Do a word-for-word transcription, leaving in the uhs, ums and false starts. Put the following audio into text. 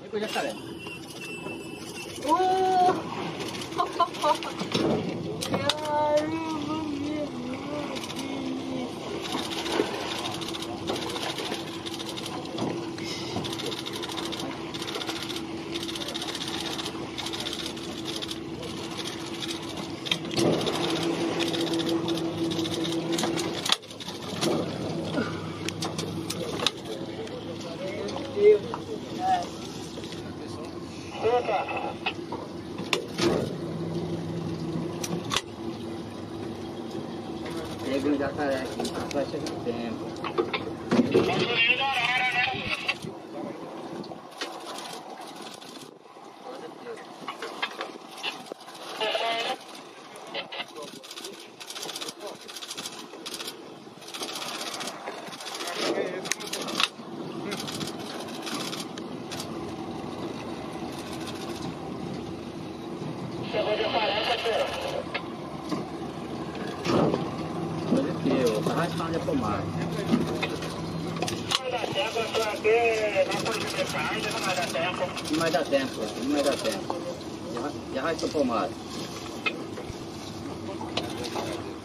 E com o jacaré. Uh! Peguei um jacaré aqui na flecha do tempo. Positivo, tá raspando a pomada. Não vai dar tempo, não vai dar tempo. Já, já raspa a pomada.